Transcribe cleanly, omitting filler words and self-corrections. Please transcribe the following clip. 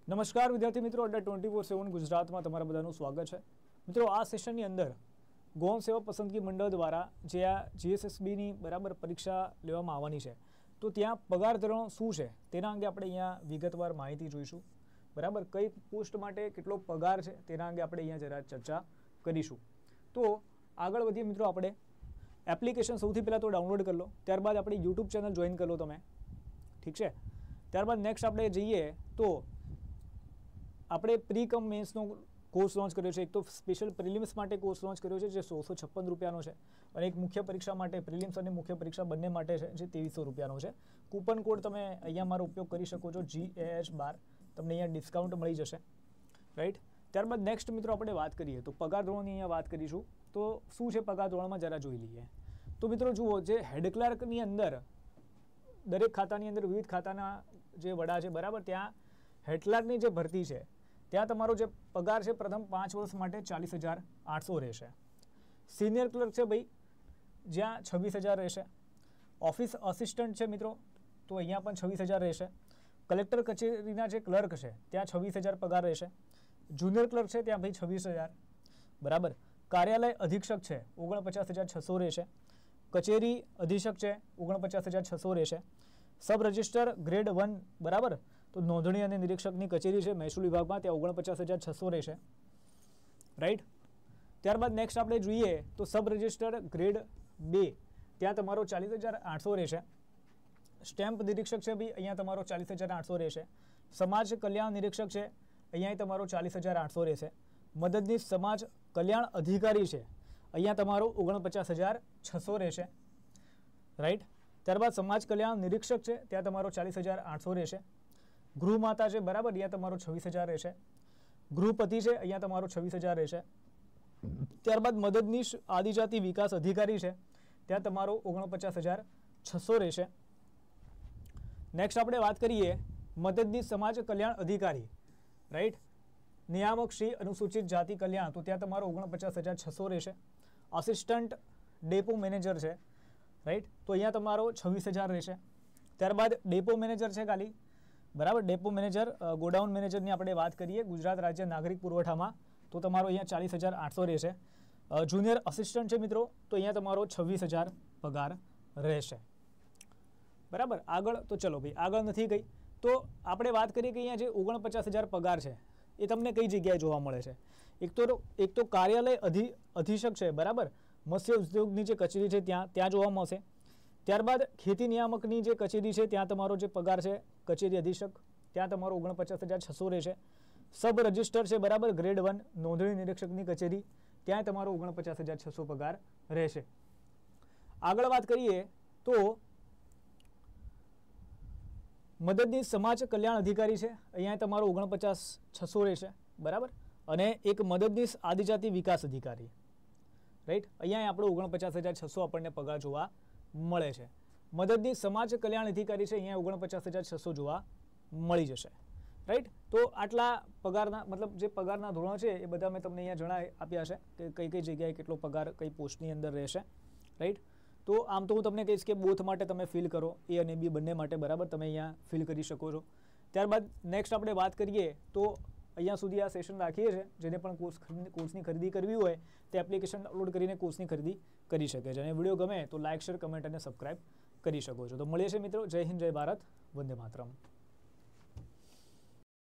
નમસ્કાર વિદ્યાર્થી મિત્રો, અડ્ડા 24/7 ગુજરાતમાં તમારા બધાનું સ્વાગત છે. મિત્રો, આ સેશનની અંદર ગૌણ સેવા પસંદગી મંડળ દ્વારા જે આ જીએસએસબીની બરાબર પરીક્ષા લેવામાં આવવાની છે, તો ત્યાં પગાર ધોરણ શું છે તેના અંગે આપણે અહીંયા વિગતવાર માહિતી જોઈશું. બરાબર, કઈ પોસ્ટ માટે કેટલો પગાર છે તેના અંગે આપણે અહીંયા જરા ચર્ચા કરીશું. તો આગળ વધીએ મિત્રો, આપણે એપ્લિકેશન સૌથી પહેલાં તો ડાઉનલોડ કરી લો, ત્યારબાદ આપણી યુટ્યુબ ચેનલ જોઈન કરી લો તમે, ઠીક છે. ત્યારબાદ નેક્સ્ટ આપણે જઈએ તો આપણે પ્રી કમ મેન્સનો કોર્સ લોન્ચ કર્યો છે. એક તો સ્પેશિયલ પ્રિલિમ્સ માટે કોર્સ લોન્ચ કર્યો છે જે 156 રૂપિયાનો છે, અને એક મુખ્ય પરીક્ષા માટે, પ્રિલિમ્સ અને મુખ્ય પરીક્ષા બંને માટે છે, જે 2300 રૂપિયાનો છે. કૂપન કોડ તમે અહીંયા મારો ઉપયોગ કરી શકો છો, GAH12, તમને અહીંયા ડિસ્કાઉન્ટ મળી જશે, રાઈટ. ત્યારબાદ નેક્સ્ટ મિત્રો આપણે વાત કરીએ તો પગાર ધોરણની અહીંયા વાત કરીશું. તો શું છે પગાર ધોરણમાં જરા જોઈ લઈએ. તો મિત્રો જુઓ, જે હેડ ક્લાર્કની અંદર દરેક ખાતાની અંદર વિવિધ ખાતાના જે વડા છે, બરાબર, ત્યાં હેડ ક્લાર્કની જે ભરતી છે ત્યાં તમારો જે પગાર છે પ્રથમ 5 વર્ષ માટે 40,800 રહેશે. સિનિયર ક્લર્ક છે ભાઈ, જ્યાં 26,000 રહેશે. ઓફિસ અસિસ્ટન્ટ છે મિત્રો, તો અહીંયા પણ 26,000 રહેશે. કલેક્ટર કચેરીના જે ક્લર્ક છે ત્યાં 26,000 પગાર રહેશે. જુનિયર ક્લર્ક છે ત્યાં ભાઈ 26,000, બરાબર. કાર્યાલય અધિક્ષક છે 49,600 રહેશે. કચેરી અધિક્ષક છે 49,600 રહેશે. સબ રજિસ્ટર ગ્રેડ 1, બરાબર, તો નોંધણી અને નિરીક્ષકની કચેરી છે મહેસૂલ વિભાગમાં, ત્યાં 49,600 રહેશે, રાઈટ. ત્યારબાદ નેક્સ્ટ આપણે જોઈએ તો સબ રજિસ્ટર ગ્રેડ 2, ત્યાં તમારો 40,800 રહેશે. સ્ટેમ્પ નિરીક્ષક છે ભાઈ, અહીંયા તમારો 40,800 રહેશે. સમાજ કલ્યાણ નિરીક્ષક છે, અહીંયા તમારો 40,800 રહેશે. મદદનીશ સમાજ કલ્યાણ અધિકારી છે, અહીંયા તમારો 49,600 રહેશે, રાઈટ. ત્યારબાદ સમાજ કલ્યાણ નિરીક્ષક છે, ત્યાં તમારો 40,800 રહેશે. ગૃહમાતા છે, બરાબર, અહીંયા તમારો 26,000 રહેશે. ગૃહપતિ છે, અહીંયા તમારો 26,000 રહેશે. ત્યારબાદ મદદનીશ આદિજાતિ વિકાસ અધિકારી છે, ત્યાં તમારો 49,600 રહેશે. નેક્સ્ટ આપણે વાત કરીએ મદદનીશ સમાજ કલ્યાણ અધિકારી, રાઈટ. નિયામક શ્રી અનુસૂચિત જાતિ કલ્યાણ, તો ત્યાં તમારો 49,600 રહેશે. આસિસ્ટન્ટ ડેપો મેનેજર છે, રાઈટ, તો અહીંયા તમારો 26,000 રહેશે. ત્યારબાદ ડેપો મેનેજર છે ખાલી, બરાબર, ડેપો મેનેજર, ગોડાઉન મેનેજરની આપણે વાત કરીએ ગુજરાત રાજ્ય નાગરિક પુરવઠામાં, તો તમારો અહીંયા 40,800 રહેશે. જુનિયર અસિસ્ટન્ટ છે મિત્રો, તો અહીંયા તમારો 26,000 પગાર રહેશે, બરાબર. આગળ તો ચલો ભાઈ, આગળ નથી ગઈ તો આપણે વાત કરીએ કે અહીંયા જે 49,000 પગાર છે એ તમને કઈ જગ્યાએ જોવા મળે છે. એક તો કાર્યાલય અધિક્ષક છે, બરાબર, મત્સ્ય ઉદ્યોગની જે કચેરી છે ત્યાં જોવા મળશે. ત્યારબાદ ખેતી નિયામકની જે કચેરી છે ત્યાં તમારો જે પગાર છે કચેરી અધિક્ષક, ત્યાં તમારો 49,600 રહેશે. સબ રજિસ્ટર છે, બરાબર, ગ્રેડ 1 નોંધણી નિરીક્ષકની કચેરી, ત્યાં તમારો 49,600 પગાર રહેશે. આગળ વાત કરીએ તો મદદનીશ સમાજ કલ્યાણ અધિકારી છે, અહીંયા તમારો 49,600 રહેશે, બરાબર. અને એક મદદનીશ આદિજાતિ વિકાસ અધિકારી, રાઈટ, અહીંયા આપણો 49,600 આપણને પગાર જોવા મળે છે. મદદનીશ સમાજ કલ્યાણ અધિકારી છે, અહીંયા 49,600 જોવા મળી જશે, રાઈટ. તો આટલા પગારના મતલબ જે પગારના ધોરણો છે એ બધા મેં તમને અહીંયા આપ્યા છે કે કઈ કઈ જગ્યાએ કેટલો પગાર કઈ પોસ્ટની અંદર રહેશે, રાઈટ. તો આમ તો હું તમને કહીશ કે બોથ માટે તમે ફિલ કરો, A અને B બંને માટે, બરાબર, તમે અહીંયા ફિલ કરી શકો છો. ત્યારબાદ નેક્સ્ટ આપણે વાત કરીએ તો અહીંયા સુધી આ સેશન રાખીએ છીએ. જેને પણ કોર્સની ખરીદી કરવી હોય તે એપ્લિકેશન ડાઉનલોડ કરીને કોર્સની ખરીદી કરી શકે છે. અને વિડીયો ગમે તો લાઇક, શેર, કમેન્ટ અને સબસ્ક્રાઇબ કરી શકો છો. તો મળીએ છીએ મિત્રો. જય હિન્દ, જય ભારત, વંદે માતરમ.